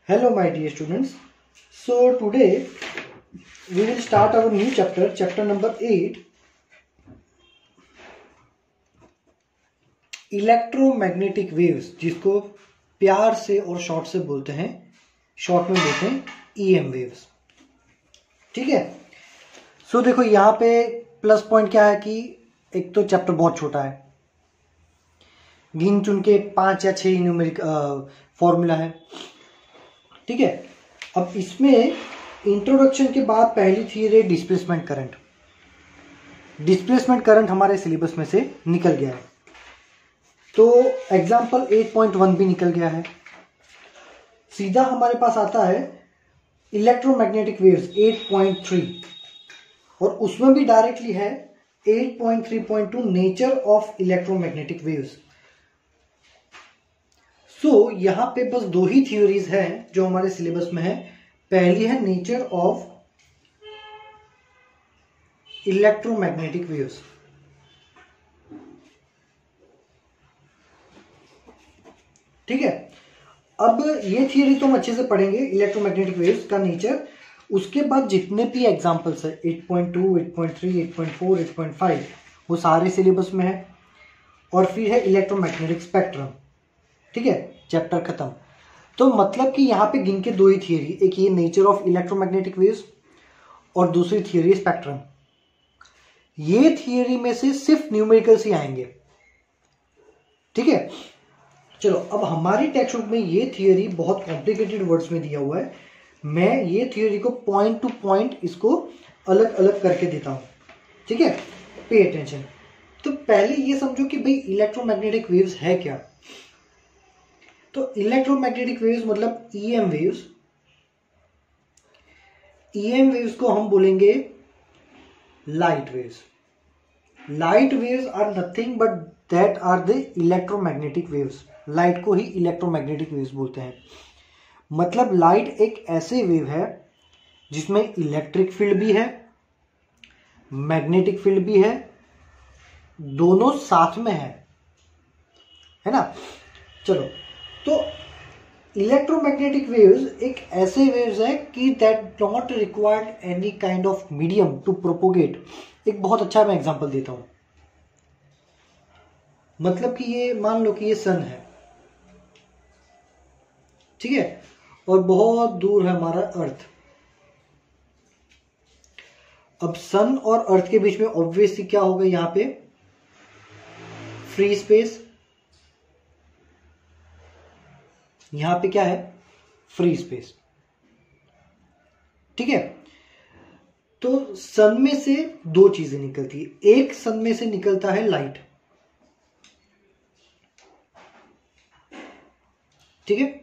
Hello my dear students. So today we will start our new chapter, chapter number 8, electromagnetic waves, जिसको प्यार से और short से बोलते हैं, शॉर्ट में बोलते हैं ईएम वेव्स। ठीक है। सो देखो यहाँ पे प्लस पॉइंट क्या है कि एक तो चैप्टर बहुत छोटा है, गिन चुन के 5 या 6 न्यूमेरिक फॉर्मूला है। ठीक है। अब इसमें इंट्रोडक्शन के बाद पहली theory displacement current. Displacement current हमारे सिलेबस में से निकल गया है, तो एग्जाम्पल 8.1 भी निकल गया है। सीधा हमारे पास आता है इलेक्ट्रोमैग्नेटिक वेव्स 8.3, और उसमें भी डायरेक्टली है 8.3.2 nature of electromagnetic waves. So यहां पे बस 2 ही थ्योरीज हैं जो हमारे सिलेबस में है। पहली है नेचर ऑफ इलेक्ट्रोमैग्नेटिक वेव्स। ठीक है। अब ये थियरी तो हम अच्छे से पढ़ेंगे, इलेक्ट्रोमैग्नेटिक वेव्स का नेचर। उसके बाद जितने भी एग्जांपल्स है 8.2, 8.3, 8.4, 8.5 वो सारे सिलेबस में है। और फिर है इलेक्ट्रोमैग्नेटिक स्पेक्ट्रम। ठीक है, चैप्टर खत्म। तो मतलब कि यहाँ पे गिन के 2 ही थियरी, एक ये नेचर ऑफ इलेक्ट्रोमैग्नेटिक वेव्स और दूसरी थियरी स्पेक्ट्रम। ये थियरी में से सिर्फ न्यूमेरिकल्स ही आएंगे। ठीक है। चलो, अब हमारी टेक्स्ट बुक में ये थियरी बहुत कॉम्प्लिकेटेड वर्ड्स में दिया हुआ है। मैं ये थियरी को पॉइंट टू पॉइंट इसको अलग अलग करके देता हूं। ठीक है, पे अटेंशन। तो पहले ये समझो कि भाई इलेक्ट्रोमैग्नेटिक वेव्स है क्या। तो इलेक्ट्रोमैग्नेटिक वेव्स मतलब ईएम वेव्स। ईएम वेव्स को हम बोलेंगे light waves. Light waves are nothing but that are the electromagnetic waves. Light को ही इलेक्ट्रोमैग्नेटिक वेव्स बोलते हैं। मतलब लाइट एक ऐसे वेव है जिसमें इलेक्ट्रिक फील्ड भी है, मैग्नेटिक फील्ड भी है, दोनों साथ में है ना। चलो, तो इलेक्ट्रोमैग्नेटिक वेव्स एक ऐसे वेव्स है कि that not required any kind of medium to propagate. एक बहुत अच्छा मैं एग्जांपल देता हूं। मतलब कि ये मान लो कि ये सन है, ठीक है, और बहुत दूर है हमारा अर्थ। अब सन और अर्थ के बीच में ऑब्वियसली क्या होगा, यहां पे फ्री स्पेस। यहां पे क्या है, फ्री स्पेस। ठीक है। तो सन में से 2 चीजें निकलती है। एक, सन में से निकलता है लाइट। ठीक है।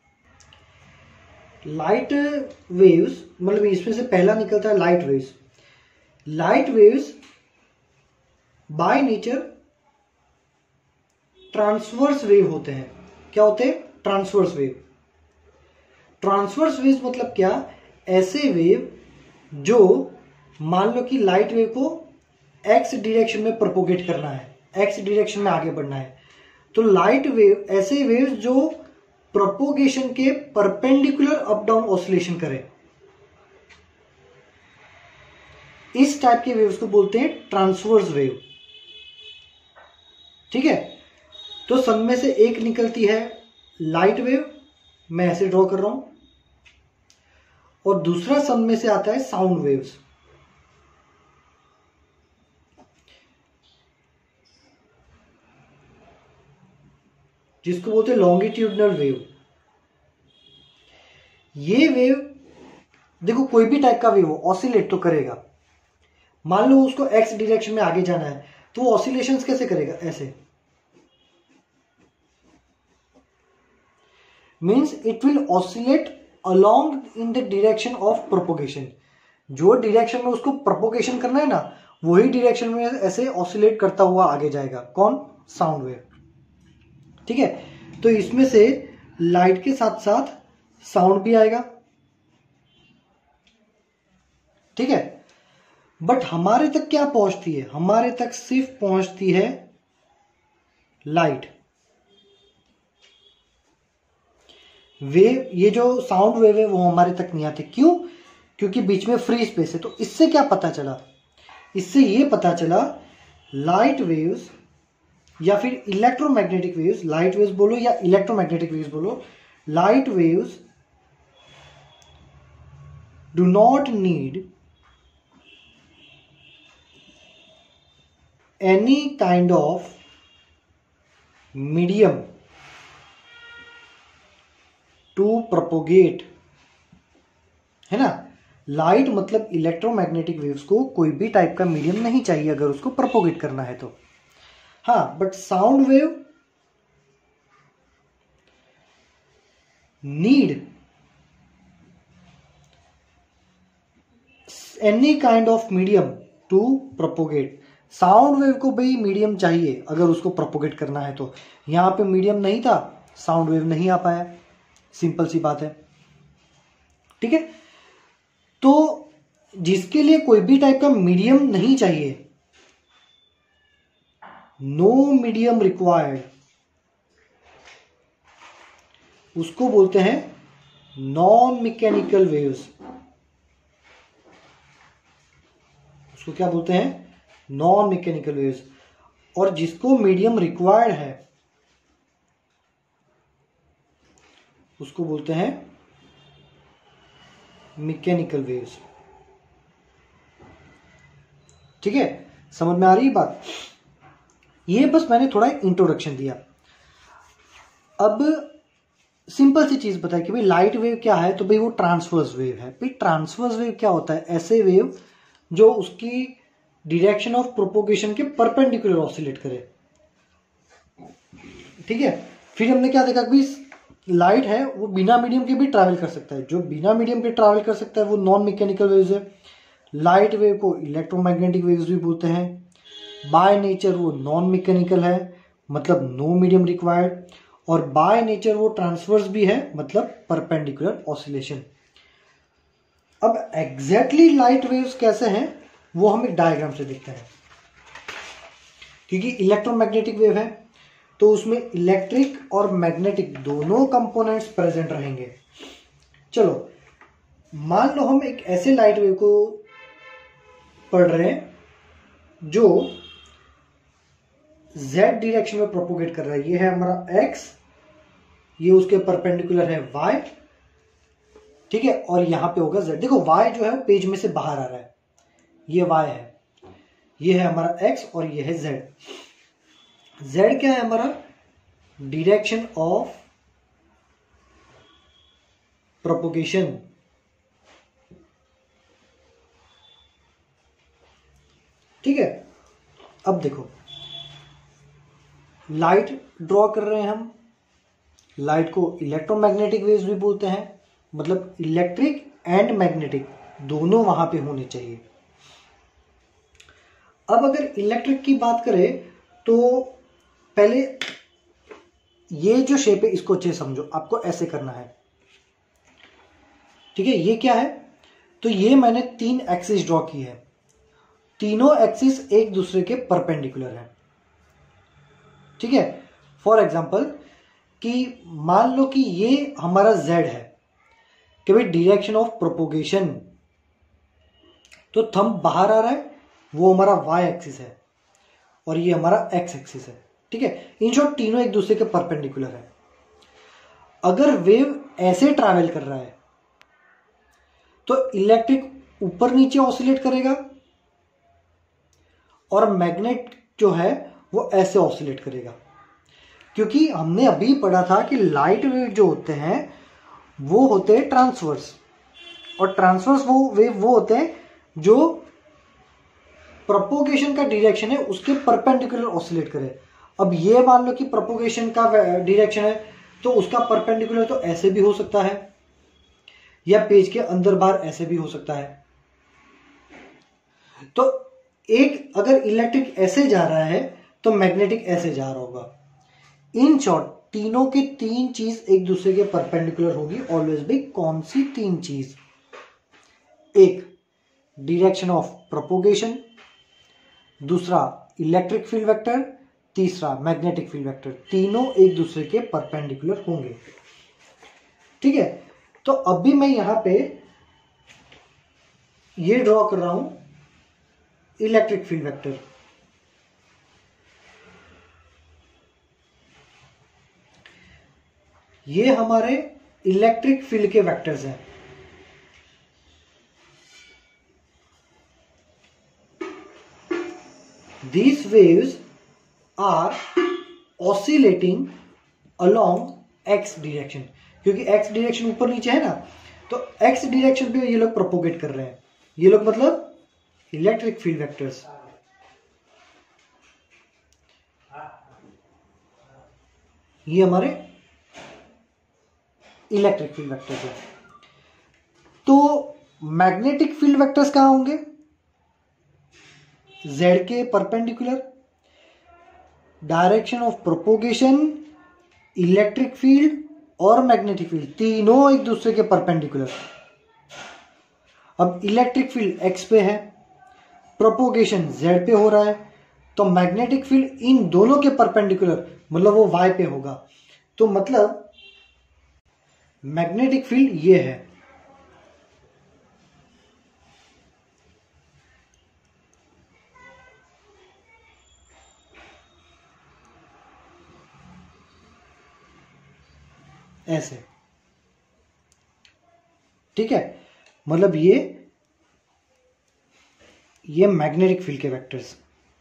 लाइट वेव्स मतलब इसमें से पहला निकलता है light waves. Light waves by nature transverse wave होते हैं। क्या होते हैं, ट्रांसवर्स वेव। ट्रांसवर्स वेव मतलब क्या, ऐसे वेव जो मान लो कि लाइट वेव को एक्स डायरेक्शन में प्रोपोगेट करना है, एक्स डायरेक्शन में आगे बढ़ना है। तो लाइट वेव ऐसे वेव जो प्रोपोगेशन के परपेंडिकुलर अप डाउन ऑसिलेशन करे, इस टाइप के वेव्स को बोलते हैं ट्रांसवर्स वेव। ठीक है। तो सन में से एक निकलती है लाइट वेव, मैं ऐसे ड्रॉ कर रहा हूं, और दूसरा सन में से आता है साउंड वेव्स। जिसको बोलते हैं लॉन्गिट्यूडनल वेव। ये वेव देखो कोई भी टाइप का वेव हो, ऑसिलेट तो करेगा। मान लो उसको एक्स डायरेक्शन में आगे जाना है, तो वो ऑसिलेशंस कैसे करेगा, ऐसे। Means it will oscillate along in the direction of propagation. जो डायरेक्शन में उसको प्रोपोगेशन करना है ना, वही डायरेक्शन में ऐसे ऑसिलेट करता हुआ आगे जाएगा। कौन, साउंड वेव। ठीक है। तो इसमें से लाइट के साथ साथ साउंड भी आएगा। ठीक है। बट हमारे तक क्या पहुंचती है, हमारे तक सिर्फ पहुंचती है लाइट। वेव, ये जो साउंड वेव है वो हमारे तक नहीं आते। क्यों? क्योंकि बीच में फ्री स्पेस है। तो इससे क्या पता चला? इससे ये पता चला लाइट वेव्स या फिर इलेक्ट्रोमैग्नेटिक वेव्स, लाइट वेव्स बोलो या इलेक्ट्रोमैग्नेटिक वेव्स बोलो, light waves do not need any kind of medium to propagate, है ना। लाइट मतलब इलेक्ट्रोमैग्नेटिक वेव्स को कोई भी टाइप का मीडियम नहीं चाहिए अगर उसको प्रोपोगेट करना है तो। हाँ, but sound wave need any kind of medium to propagate. Sound wave को भाई मीडियम चाहिए अगर उसको प्रोपोगेट करना है तो। यहां पे मीडियम नहीं था, साउंड वेव नहीं आ पाया, सिंपल सी बात है, ठीक है। तो जिसके लिए कोई भी टाइप का मीडियम नहीं चाहिए, नो मीडियम रिक्वायर्ड, उसको बोलते हैं नॉन मैकेनिकल वेव्स। उसको क्या बोलते हैं? Non mechanical waves. और जिसको मीडियम रिक्वायर्ड है उसको बोलते हैं मैकेनिकल वेव्स। ठीक है, समझ में आ रही है बात? ये बस मैंने थोड़ा इंट्रोडक्शन दिया। अब सिंपल सी चीज बताए कि भाई लाइट वेव क्या है, तो भाई वो ट्रांसवर्स वेव है। भाई ट्रांसवर्स वेव क्या होता है? ऐसे वेव जो उसकी डायरेक्शन ऑफ प्रोपोगेशन के परपेंडिकुलर ऑसिलेट करे। ठीक है, फिर हमने क्या देखा कि लाइट है वो बिना मीडियम के भी ट्रैवल कर सकता है। जो बिना मीडियम के ट्रैवल कर सकता है वो नॉन मैकेनिकल वेव्स है। लाइट वेव को इलेक्ट्रोमैग्नेटिक वेव्स भी बोलते हैं। बाय नेचर वो नॉन मैकेनिकल है, मतलब नो मीडियम रिक्वायर्ड, और बाय नेचर वो ट्रांसवर्स भी है, मतलब परपेंडिकुलर ऑसिलेशन। अब एग्जैक्टली लाइट वेव्स कैसे हैं वो हम एक डायग्राम से देखते हैं। क्योंकि इलेक्ट्रोमैग्नेटिक वेव है तो उसमें इलेक्ट्रिक और मैग्नेटिक दोनों कंपोनेंट्स प्रेजेंट रहेंगे। चलो मान लो हम एक ऐसे लाइट वेव को पढ़ रहे हैं जो z डायरेक्शन में प्रोपोगेट कर रहा है। ये है हमारा x, ये उसके परपेंडिकुलर है y, ठीक है, और यहां पे होगा z। देखो y जो है पेज में से बाहर आ रहा है, ये y है, ये है हमारा x और ये है z। z क्या है हमारा? Direction of propagation. ठीक है, अब देखो लाइट ड्रॉ कर रहे हैं हम। लाइट को इलेक्ट्रोमैग्नेटिक वेव्स भी बोलते हैं, मतलब इलेक्ट्रिक एंड मैग्नेटिक दोनों वहां पे होने चाहिए। अब अगर इलेक्ट्रिक की बात करें तो पहले ये जो शेप है इसको अच्छे समझो। आपको ऐसे करना है, ठीक है। ये क्या है? तो ये मैंने 3 एक्सिस ड्रॉ की है। तीनों एक्सिस एक दूसरे के परपेंडिकुलर है, ठीक है। फॉर एग्जाम्पल कि मान लो कि ये हमारा z है, कि भाई डायरेक्शन ऑफ प्रोपोगेशन, तो थंब बाहर आ रहा है, वो हमारा y एक्सिस है और ये हमारा x एक्सिस है, ठीक है। इन शॉर्ट तीनों एक दूसरे के परपेंडिकुलर है। अगर वेव ऐसे ट्रैवल कर रहा है तो इलेक्ट्रिक ऊपर नीचे ऑसिलेट करेगा और मैग्नेट जो है वो ऐसे ऑसिलेट करेगा। क्योंकि हमने अभी पढ़ा था कि लाइट वेव जो होते हैं वो होते हैं ट्रांसवर्स, और ट्रांसवर्स वो वेव वो होते हैं जो प्रोपोगेशन का डायरेक्शन है उसके परपेंडिकुलर ऑसिलेट करे। अब ये मान लो कि प्रोपोगेशन का डायरेक्शन है तो उसका परपेंडिकुलर तो ऐसे भी हो सकता है, या पेज के अंदर बाहर ऐसे भी हो सकता है। तो एक अगर इलेक्ट्रिक ऐसे जा रहा है तो मैग्नेटिक ऐसे जा रहा होगा। इन शॉर्ट तीनों के 3 चीज एक दूसरे के परपेंडिकुलर होगी ऑलवेज भी। कौन सी 3 चीज? एक डायरेक्शन ऑफ प्रोपोगेशन, दूसरा इलेक्ट्रिक फील्ड वेक्टर, तीसरा मैग्नेटिक फील्ड वेक्टर। तीनों एक दूसरे के परपेंडिकुलर होंगे, ठीक है, तो अभी मैं यहां पे ये ड्रॉ कर रहा हूं इलेक्ट्रिक फील्ड वेक्टर। ये हमारे इलेक्ट्रिक फील्ड के वेक्टर्स हैं। These waves are oscillating along x direction, क्योंकि x डायरेक्शन ऊपर नीचे है ना, तो x डायरेक्शन पे ये लोग प्रोपोगेट कर रहे हैं। ये लोग मतलब इलेक्ट्रिक फील्ड वेक्टर्स। ये हमारे इलेक्ट्रिक फील्ड वेक्टर्स है। तो मैग्नेटिक फील्ड वेक्टर्स कहां होंगे? z के perpendicular, direction of propagation, electric field और मैग्नेटिक फील्ड तीनों एक दूसरे के परपेंडिकुलर। अब इलेक्ट्रिक फील्ड x पे है, प्रोपोगेशन z पे हो रहा है, तो मैग्नेटिक फील्ड इन दोनों के परपेंडिकुलर मतलब वो y पे होगा। तो मतलब मैग्नेटिक फील्ड ये है। ऐसे, ठीक है, मतलब ये मैग्नेटिक फील्ड के वेक्टर्स।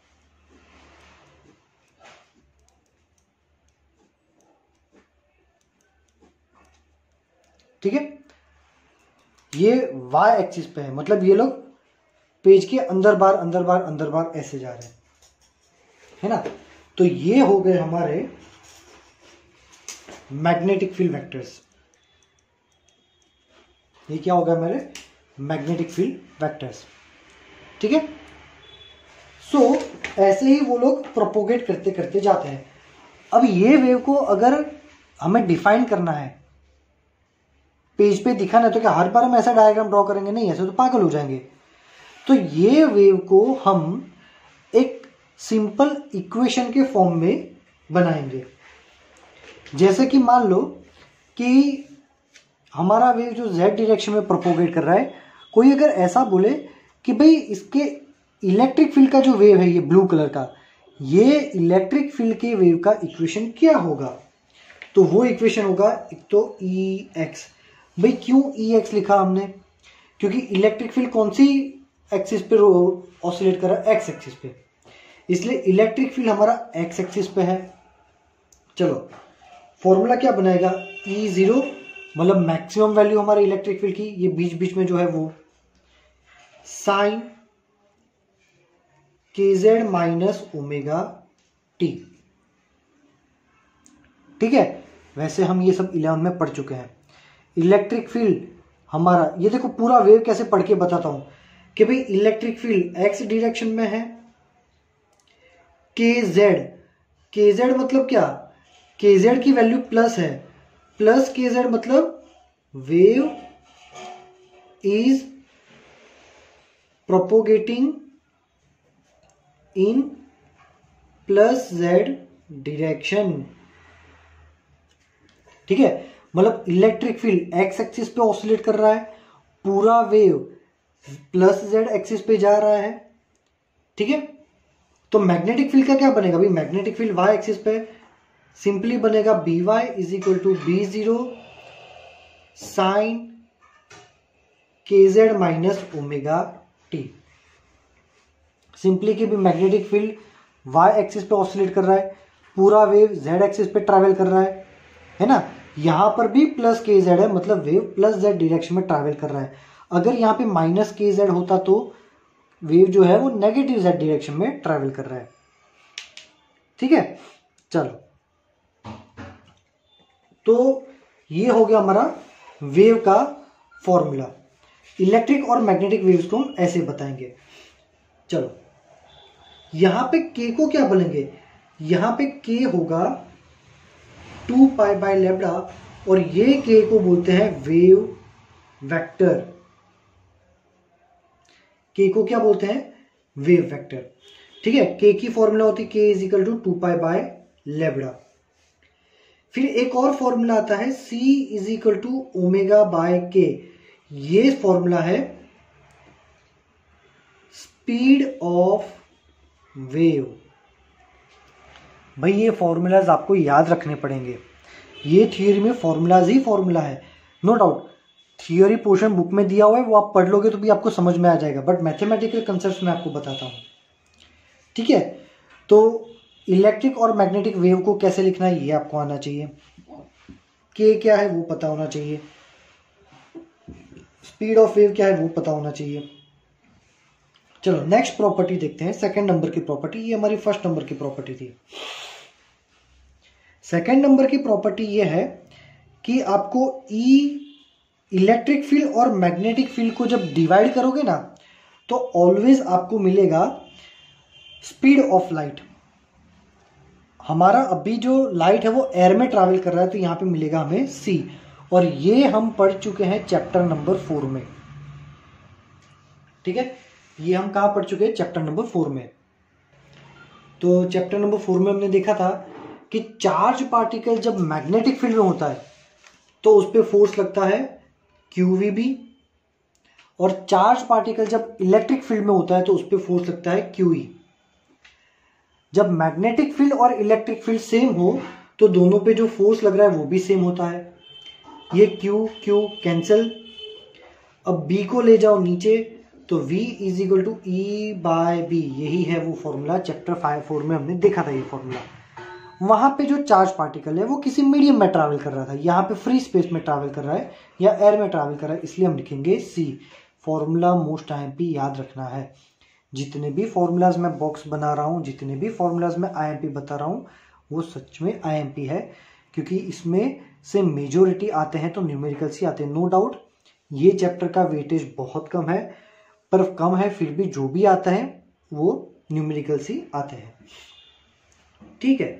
ठीक है, ये y एक्सिस पे है, मतलब ये लोग पेज के अंदर बार अंदर बार अंदर बार ऐसे जा रहे हैं, है ना। तो ये हो गए हमारे मैग्नेटिक फील्ड वेक्टर्स। ये क्या होगा हमारे मैग्नेटिक फील्ड वेक्टर्स। ठीक है, सो ऐसे ही वो लोग प्रोपोगेट करते करते जाते हैं। अब ये वेव को अगर हमें डिफाइन करना है, पेज पे दिखाना है, तो क्या हर बार हम ऐसा डायग्राम ड्रॉ करेंगे? नहीं, ऐसे तो पागल हो जाएंगे। तो ये वेव को हम एक सिंपल इक्वेशन के फॉर्म में बनाएंगे। जैसे कि मान लो कि हमारा वेव जो z डायरेक्शन में प्रोपोगेट कर रहा है, कोई अगर ऐसा बोले कि भाई इसके इलेक्ट्रिक फील्ड का जो वेव है, ये ब्लू कलर का, ये इलेक्ट्रिक फील्ड के वेव का इक्वेशन क्या होगा? तो वो इक्वेशन होगा एक तो Ex। भाई क्यों Ex लिखा हमने? क्योंकि इलेक्ट्रिक फील्ड कौन सी एक्सिस पे ऑसिलेट कर रहा है? एक्स एक्सिस पे, इसलिए इलेक्ट्रिक फील्ड हमारा एक्स एक्सिस पे है। चलो, फॉर्मूला क्या बनाएगा? E0 मतलब मैक्सिमम वैल्यू हमारे इलेक्ट्रिक फील्ड की, ये बीच बीच में जो है वो sine kz minus omega t. ठीक है, वैसे हम ये सब 11 में पढ़ चुके हैं। इलेक्ट्रिक फील्ड हमारा, ये देखो पूरा वेव कैसे पढ़ के बताता हूं कि भाई इलेक्ट्रिक फील्ड एक्स डायरेक्शन में है, kz मतलब क्या? kz की वैल्यू प्लस है, प्लस kz मतलब wave is propagating in plus z direction. ठीक है, मतलब इलेक्ट्रिक फील्ड एक्स एक्सिस पे ऑसिलेट कर रहा है, पूरा वेव प्लस z एक्सिस पे जा रहा है। ठीक है, तो मैग्नेटिक फील्ड का क्या बनेगा? भाई मैग्नेटिक फील्ड y एक्सिस पे सिंपली बनेगा by is equal to B0 sine kz minus omega t. Simply कि भी मैग्नेटिक फील्ड y एक्सिस पे ऑसिलेट कर रहा है, पूरा वेव z एक्सिस पे ट्रैवल कर रहा है ना। यहां पर भी प्लस kz है, मतलब वेव प्लस z डायरेक्शन में ट्रैवल कर रहा है। अगर यहां पे माइनस kz होता तो वेव जो है वो नेगेटिव z डायरेक्शन में ट्रैवल कर रहा है। ठीक है, चलो, तो ये हो गया हमारा वेव का फॉर्मूला। इलेक्ट्रिक और मैग्नेटिक वेव्स को हम ऐसे बताएंगे। चलो, यहां पे k को क्या बोलेंगे? यहां पे k होगा 2 पाई बाय लैम्डा, और ये k को बोलते हैं वेव वेक्टर। k को क्या बोलते हैं? Wave vector. ठीक है, k की फॉर्मूला होती है k is equal to 2 pi by lambda. फिर एक और फॉर्मूला आता है C is equal to omega by k. ये फॉर्मूला है स्पीड ऑफ वेव। भाई ये फॉर्मूलाज आपको याद रखने पड़ेंगे, ये थियरी में फॉर्मूलाज ही फॉर्मूला है, no doubt. Theory portion book में दिया हुआ है, वो आप पढ़ लोगे तो भी आपको समझ में आ जाएगा, बट मैथमेटिकल कंसेप्ट मैं आपको बताता हूँ, ठीक है। तो इलेक्ट्रिक और मैग्नेटिक वेव को कैसे लिखना है ये आपको आना चाहिए, के क्या है वो पता होना चाहिए, स्पीड ऑफ वेव क्या है वो पता होना चाहिए। चलो नेक्स्ट प्रॉपर्टी देखते हैं, सेकंड नंबर की प्रॉपर्टी। ये हमारी फर्स्ट नंबर की प्रॉपर्टी थी। सेकंड नंबर की प्रॉपर्टी ये है कि आपको इलेक्ट्रिक फील्ड और मैग्नेटिक फील्ड को जब डिवाइड करोगे ना, तो ऑलवेज आपको मिलेगा स्पीड ऑफ लाइट। हमारा अभी जो लाइट है वो एयर में ट्रैवल कर रहा है, तो यहां पे मिलेगा हमें c, और ये हम पढ़ चुके हैं चैप्टर नंबर 4 में, ठीक है। ये हम कहां पढ़ चुके हैं, चैप्टर नंबर 4 में। तो चैप्टर नंबर 4 में हमने देखा था कि चार्ज पार्टिकल जब मैग्नेटिक फील्ड में होता है तो उस पर फोर्स लगता है QVB, और चार्ज पार्टिकल जब इलेक्ट्रिक फील्ड में होता है तो उस पर फोर्स लगता है QE। जब मैग्नेटिक फील्ड और इलेक्ट्रिक फील्ड सेम हो तो दोनों पे जो फोर्स लग रहा है वो भी सेम होता है। ये Q कैंसिल। अब B को ले जाओ नीचे, तो V is equal to E by B। यही है वो फॉर्मूला, चैप्टर 4 में हमने देखा था ये फॉर्मूला। वहां पे जो चार्ज पार्टिकल है वो किसी मीडियम में ट्रैवल कर रहा था, यहाँ पे फ्री स्पेस में ट्रैवल कर रहा है या एयर में ट्रैवल कर रहा है, इसलिए हम लिखेंगे C। फॉर्मूला मोस्ट IMP याद रखना है। जितने भी फॉर्मूलाज मैं बॉक्स बना रहा हूँ, जितने भी फॉर्मूलाज मैं IMP बता रहा हूँ, वो सच में IMP है, क्योंकि इसमें से मेजोरिटी आते हैं तो न्यूमेरिकल्स ही आते हैं। नो डाउट ये चैप्टर का वेटेज बहुत कम है, पर कम है फिर भी जो भी आता है वो न्यूमेरिकल्स ही आते हैं, ठीक है।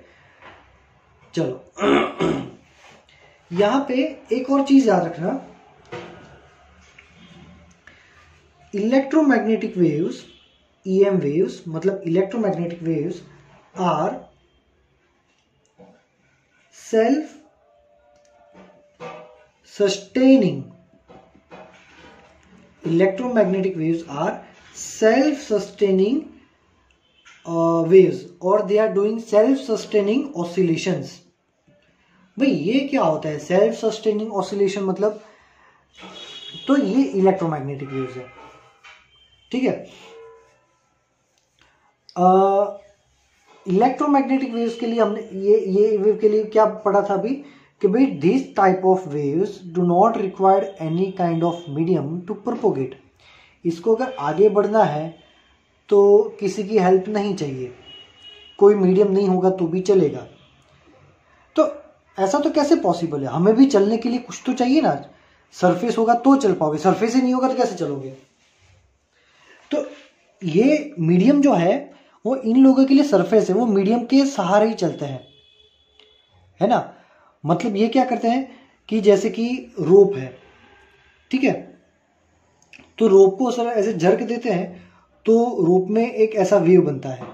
चलो यहां पे एक और चीज याद रखना, इलेक्ट्रोमैग्नेटिक वेव्स, EM वेव्स मतलब electromagnetic waves are self sustaining. Electromagnetic waves are self-sustaining waves or they are doing self-sustaining oscillations। भाई ये क्या होता है self-sustaining oscillation मतलब, तो ये इलेक्ट्रोमैग्नेटिक वेव्स है, ठीक है। इलेक्ट्रोमैग्नेटिक वेव्स के लिए हमने ये वेव के लिए क्या पढ़ा था अभी कि भाई this type of waves do not require any kind of medium to propagate. इसको अगर आगे बढ़ना है तो किसी की हेल्प नहीं चाहिए, कोई मीडियम नहीं होगा तो भी चलेगा। तो ऐसा तो कैसे पॉसिबल है, हमें भी चलने के लिए कुछ तो चाहिए ना, सरफेस होगा तो चल पाओगे, सरफेस ही नहीं होगा तो कैसे चलोगे। तो ये मीडियम जो है वो इन लोगों के लिए सरफेस है, वो मीडियम के सहारे ही चलते हैं, है ना। मतलब ये क्या करते हैं कि जैसे कि रोप है, ठीक है, तो रोप को सर ऐसे झरक देते हैं तो रोप में एक ऐसा वेव बनता है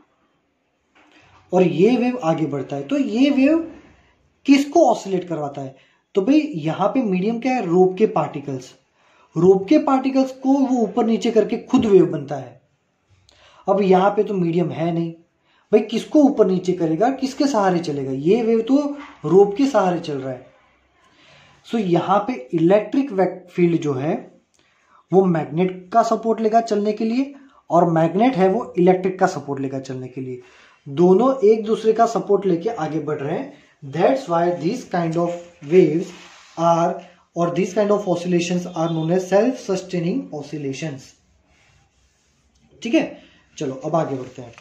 और ये वेव आगे बढ़ता है। तो ये वेव किसको ऑसिलेट करवाता है, तो भाई यहाँ पे मीडियम क्या है, रोप के पार्टिकल्स। रोप के पार्टिकल्स को वो ऊपर नीचे करके खुद वेव बनता है। अब यहाँ पे तो मीडियम है नहीं, भाई किसको ऊपर नीचे करेगा, किसके सहारे चलेगा, ये वेव तो रोप के सहारे चल रहा है। सो यहाँ पे इलेक्ट्रिक फील्ड जो है वो मैग्नेट का सपोर्ट लेगा चलने के लिए, और मैग्नेट है वो इलेक्ट्रिक का सपोर्ट लेगा चलने के लिए। दोनों एक दूसरे का सपोर्ट लेके आगे बढ़ रहे हैं। That's why this kind of waves are और this kind of oscillations are known as self sustaining oscillations, ठीक है। चलो अब आगे बढ़ते हैं।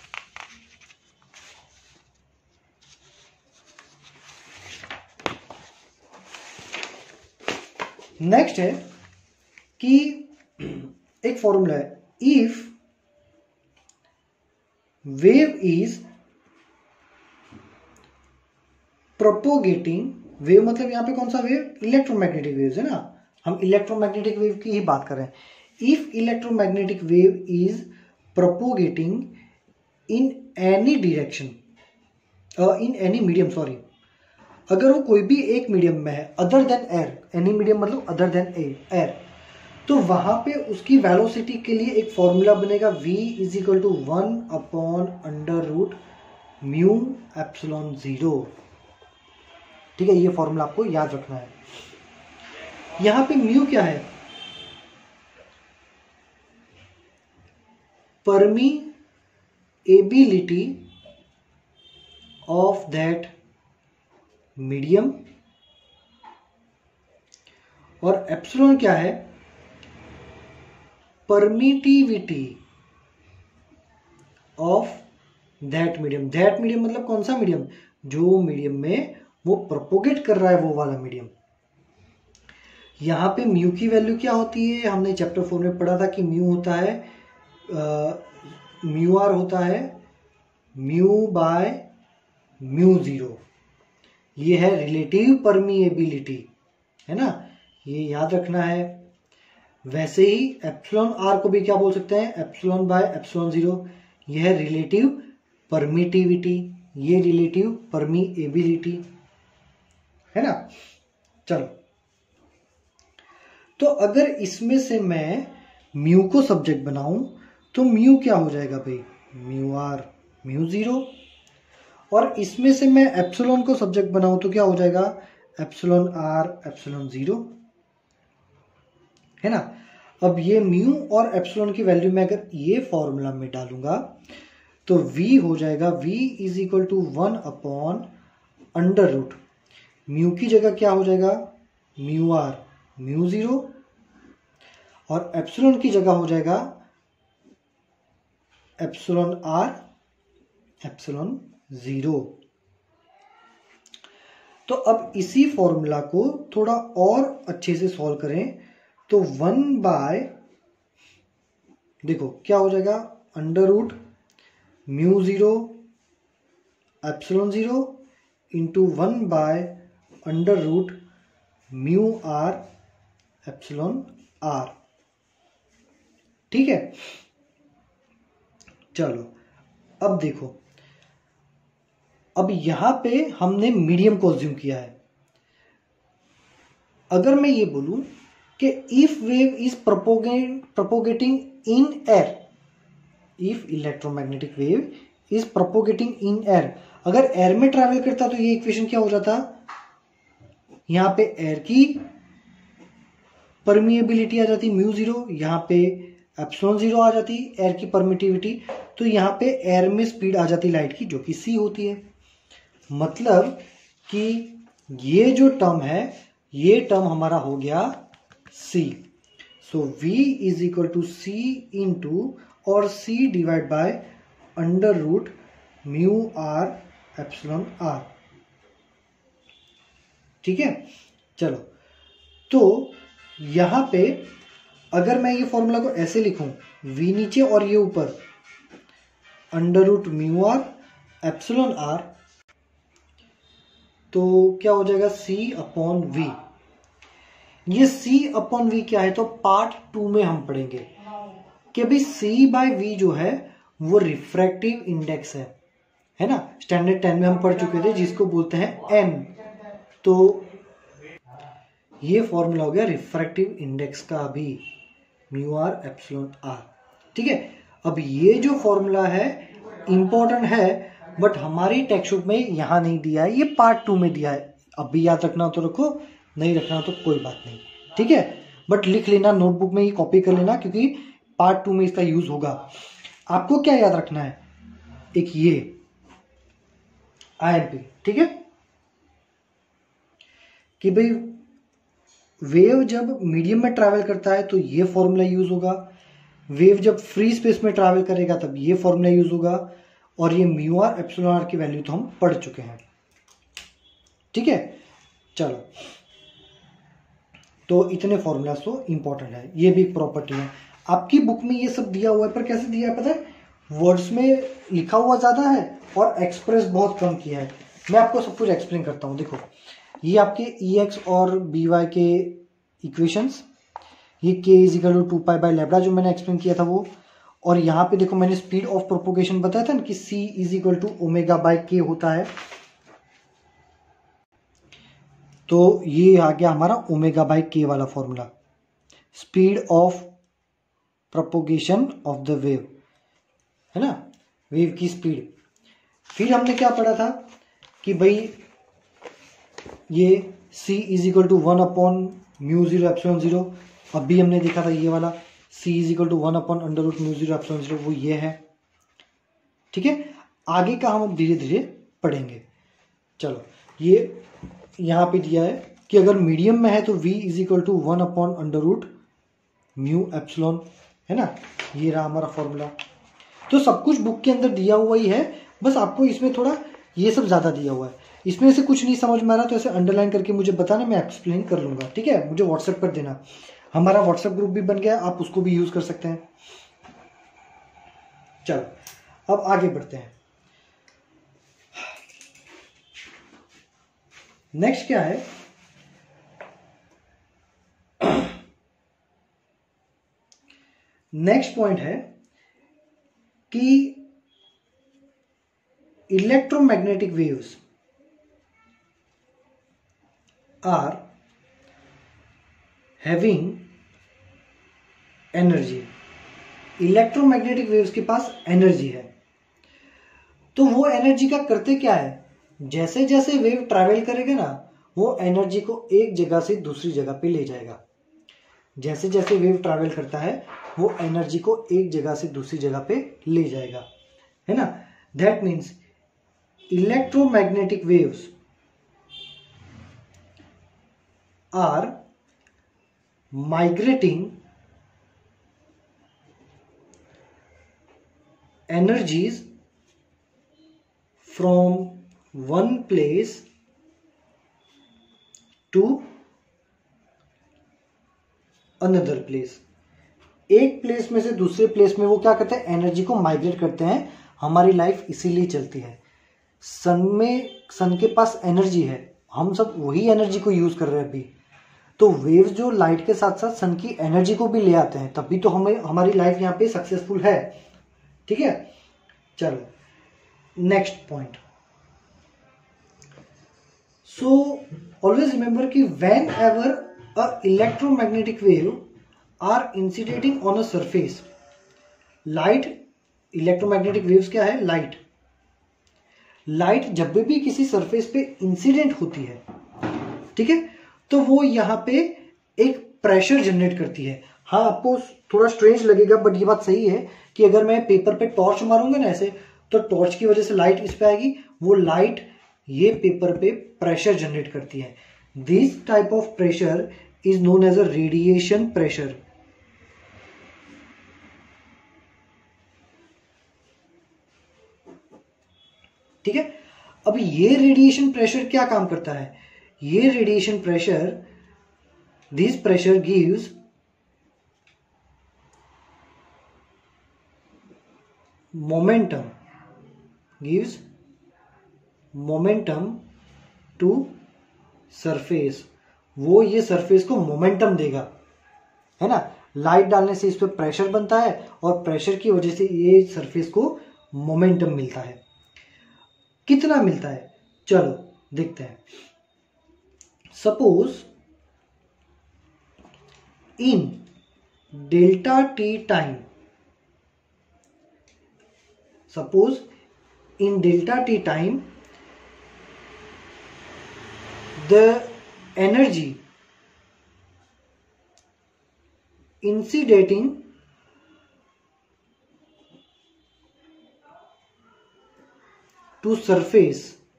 नेक्स्ट है कि एक फॉर्मूला है, if wave is propagating, wave मतलब यहां पे कौन सा वेव, इलेक्ट्रोमैग्नेटिक वेव्स है ना, हम इलेक्ट्रोमैग्नेटिक वेव की ही बात कर रहे हैं। If electromagnetic wave is propagating in any direction, in any medium, sorry, अगर वो कोई भी एक मीडियम में है other than air, any medium मतलब अदर देन एयर, तो वहां पे उसकी वेलोसिटी के लिए एक फॉर्मूला बनेगा v इज इक्वल टू 1/√μ ε0। ठीक है, ये फॉर्मूला आपको याद रखना है। यहां पे म्यू क्या है, परमीएबिलिटी ऑफ दैट मीडियम, और एप्सिलॉन क्या है, permittivity of that medium. That medium मतलब कौन सा मीडियम, जो मीडियम में वो प्रोपोगेट कर रहा है वो वाला मीडियम। यहां पे म्यू की वैल्यू क्या होती है, हमने चैप्टर 4 में पढ़ा था कि म्यू होता है म्यू आर होता है μ/μ0। ये है रिलेटिव परमिएबिलिटी, है ना, ये याद रखना है। वैसे ही एप्सिलॉन आर को भी क्या बोल सकते हैं, ε/ε0। यह है रिलेटिव परमिटिविटी, ये रिलेटिव परमिएबिलिटी, है ना। चलो, तो अगर इसमें से मैं म्यू को सब्जेक्ट बनाऊं तो म्यू क्या हो जाएगा भाई, μr μ0, और इसमें से मैं एप्सिलॉन को सब्जेक्ट बनाऊं तो क्या हो जाएगा, εr ε0, है ना। अब ये म्यू और एप्सिलॉन की वैल्यू में अगर ये फॉर्मूला में डालूंगा तो v हो जाएगा v is equal to 1/√, mu की जगह क्या हो जाएगा, μr μ0, और एप्सिलॉन की जगह हो जाएगा εr ε0। तो अब इसी फॉर्मूला को थोड़ा और अच्छे से सॉल्व करें तो 1/, देखो क्या हो जाएगा, √μ0 ε0 इंटू 1/√μr εr। ठीक है, चलो अब देखो, अब यहां पे हमने मीडियम को अज्यूम किया है। अगर मैं ये बोलूं कि if wave is propagating in air, if electromagnetic wave is propagating in air, अगर एयर में ट्रैवल करता तो ये इक्वेशन क्या हो जाता, यहां पे एयर की परमिएबिलिटी आ जाती μ0, यहां पे ε0 आ जाती एयर की परमिटिविटी, तो यहां पे एयर में स्पीड आ जाती लाइट की जो कि c होती है। मतलब कि ये जो टर्म है ये टर्म हमारा हो गया c। So v is equal to c into और c divide by √μr εr। ठीक है, चलो, तो यहां पे अगर मैं ये फॉर्मूला को ऐसे लिखूं, v नीचे और ये ऊपर √μr εr, तो क्या हो जाएगा, c/v। ये c/v क्या है, तो पार्ट 2 में हम पढ़ेंगे कि भाई c/v जो है वो रिफ्रैक्टिव इंडेक्स है ना। स्टैंडर्ड 10 में हम पढ़ चुके थे जिसको बोलते हैं n। तो ये फॉर्मूला हो गया रिफ्रैक्टिव इंडेक्स का भी, μr εr। ठीक है, अब ये जो फॉर्मूला है इंपॉर्टेंट है बट हमारी टेक्स्ट बुक में यहां नहीं दिया है, ये पार्ट 2 में दिया है। अब भी याद रखना तो रखो, नहीं रखना तो कोई बात नहीं, ठीक है, बट लिख लेना नोटबुक में, ये कॉपी कर लेना क्योंकि पार्ट 2 में इसका यूज होगा। आपको क्या याद रखना है, एक ये INP, ठीक है, कि भाई वेव जब मीडियम में ट्रैवल करता है तो ये फॉर्मूला यूज होगा, वेव जब फ्री स्पेस में ट्रैवल करेगा तब ये फॉर्मूला यूज होगा, और ये μr εr की वैल्यू तो हम पढ़ चुके हैं। ठीक है, चलो, तो इतने फॉर्मूलाज तो इंपॉर्टेंट है, ये भी एक प्रॉपर्टी है। आपकी बुक में ये सब दिया हुआ है, पर कैसे दिया है पता है, वर्ड्स में लिखा हुआ ज्यादा है और एक्सप्रेस बहुत कम किया है। मैं आपको सब कुछ एक्सप्लेन करता हूं। देखो, ये आपके EX और BY के इक्वेशंस, ये k इज इक्वल टू 2π/λ जो मैंने एक्सप्लेन किया था वो, और यहाँ पे देखो मैंने स्पीड ऑफ प्रोपोगेशन बताया था ना कि c is equal to ω/k होता है। तो ये आ गया हमारा ओमेगा बाई के वाला formula, speed of propagation of the wave, है ना, वेव की स्पीड। फिर हमने क्या पढ़ा था कि भाई ये c इज इक्वल टू 1/μ0ε0, अभी हमने देखा था ये वाला c इज इक्वल टू 1/√μ0ε0, वो ये है। ठीक है, आगे का हम धीरे धीरे पढ़ेंगे। चलो, ये यहाँ पे दिया है कि अगर मीडियम में है तो v इज इक्वल टू 1/√μ, है ना, ये रहा हमारा फॉर्मूला। तो सब कुछ बुक के अंदर दिया हुआ ही है, बस आपको इसमें थोड़ा ये सब ज़्यादा दिया हुआ है। इसमें से कुछ नहीं समझ में आ रहा तो ऐसे अंडरलाइन करके मुझे बताना, मैं एक्सप्लेन कर लूँगा। ठीक है, मुझे व्हाट्सएप कर देना। हमारा व्हाट्सएप ग्रुप भी बन गया, आप उसको भी यूज़ कर सकते हैं। चलो अब आगे बढ़ते हैं। नेक्स्ट क्या है, नेक्स्ट पॉइंट है कि electromagnetic waves are having energy. Electromagnetic waves के पास एनर्जी है। तो वो एनर्जी का करते क्या है, जैसे जैसे वेव ट्रैवल करेगा ना, वो एनर्जी को एक जगह से दूसरी जगह पे ले जाएगा। जैसे जैसे वेव ट्रैवल करता है वो एनर्जी को एक जगह से दूसरी जगह पे ले जाएगा, है ना। That means electromagnetic waves are migrating energies from one place to another place। एक प्लेस में से दूसरे प्लेस में वो क्या करते हैं, एनर्जी को माइग्रेट करते हैं। हमारी लाइफ इसीलिए चलती है। सन के पास एनर्जी है, हम सब वही एनर्जी को यूज कर रहे हैं अभी। तो वेव्स जो लाइट के साथ साथ सन की एनर्जी को भी ले आते हैं, तभी तो हमें हमारी लाइफ यहाँ पे सक्सेसफुल है। ठीक है, चलो next point. So always remember कि whenever a electromagnetic wave are incidenting on a surface, light, electromagnetic waves क्या है, लाइट। लाइट जब भी किसी सरफेस पे इंसिडेंट होती है, ठीक है, तो वो यहाँ पे एक प्रेशर जनरेट करती है। हाँ, आपको थोड़ा स्ट्रेंज लगेगा बट ये बात सही है कि अगर मैं पेपर पे टॉर्च मारूंगा ना ऐसे, तो टॉर्च की वजह से लाइट इस पे आएगी, वो लाइट ये पेपर पे प्रेशर जनरेट करती है। This type of pressure is known as a radiation pressure. ठीक है, अब ये रेडिएशन प्रेशर क्या काम करता है, ये radiation pressure, this pressure gives momentum, gives momentum to surface। वो ये सरफेस को मोमेंटम देगा, है ना। लाइट डालने से इस पे प्रेशर बनता है और प्रेशर की वजह से ये सरफेस को मोमेंटम मिलता है। कितना मिलता है, चलो देखते हैं। Suppose in delta t time, suppose in delta t time the energy incident to surface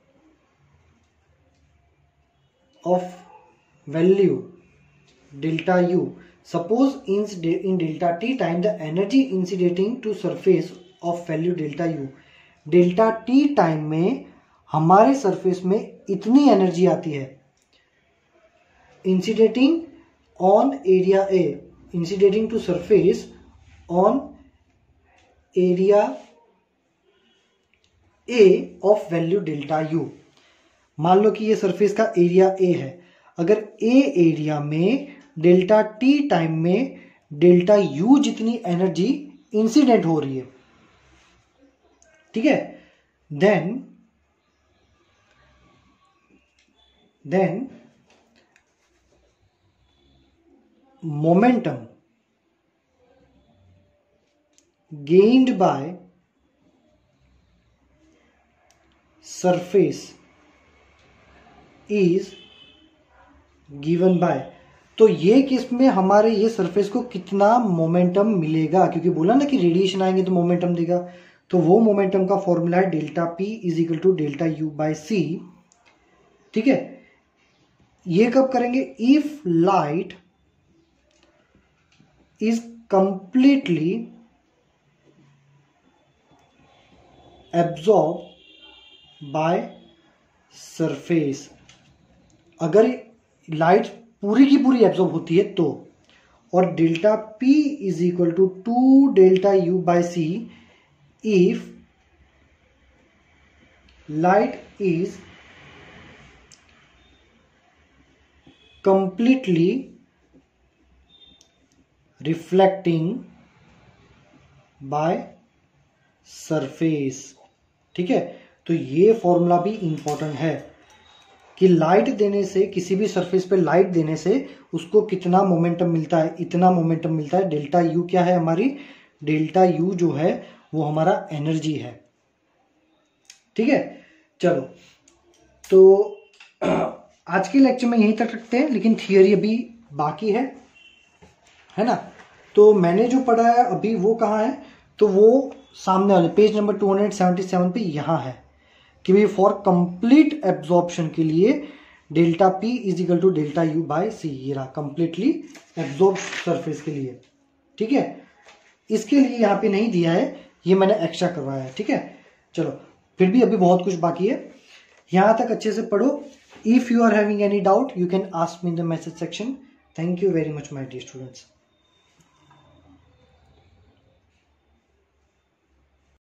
of value delta u, suppose in delta t time the energy incident to surface of value delta u. Delta t time में हमारे surface में इतनी energy आती है, incidenting on area A, incidenting to surface on area A of value delta u. मान लो कि ये सरफेस का एरिया ए है, अगर ए एरिया में डेल्टा टी टाइम में डेल्टा यू जितनी एनर्जी इंसिडेंट हो रही है, ठीक है, then momentum gained by surface is given by, तो ये केस में हमारे ये सरफेस को कितना मोमेंटम मिलेगा, क्योंकि बोला ना कि रेडिएशन आएंगे तो मोमेंटम देगा, तो वो मोमेंटम का फॉर्मूला है delta p is equal to delta u by c. ठीक है, ये कब करेंगे? If light is completely absorb by surface, अगर लाइट पूरी की पूरी एब्जॉर्ब होती है तो, और delta p is equal to 2 delta u by c if light is completely reflecting by surface. ठीक है, तो ये फॉर्मूला भी इंपॉर्टेंट है कि लाइट देने से, किसी भी सरफेस पे लाइट देने से उसको कितना मोमेंटम मिलता है, इतना मोमेंटम मिलता है। डेल्टा यू क्या है हमारी? डेल्टा यू जो है वो हमारा एनर्जी है। ठीक है, चलो तो आज के लेक्चर में यहीं तक रखते हैं, लेकिन थियरी अभी बाकी है ना। तो मैंने जो पढ़ा है अभी वो कहाँ है? तो वो सामने वाले पेज नंबर 277 पे यहाँ है कि भाई फॉर कंप्लीट एब्जॉर्प्शन के लिए delta p is equal to delta u by c, ये रहा कंप्लीटली एब्जॉर्ब सरफेस के लिए। ठीक है, इसके लिए यहाँ पे नहीं दिया है, ये मैंने एक्स्ट्रा करवाया है। ठीक है, चलो फिर भी अभी बहुत कुछ बाकी है, यहाँ तक अच्छे से पढ़ो। If you are having any doubt you can ask me in the message section. Thank you very much my dear students.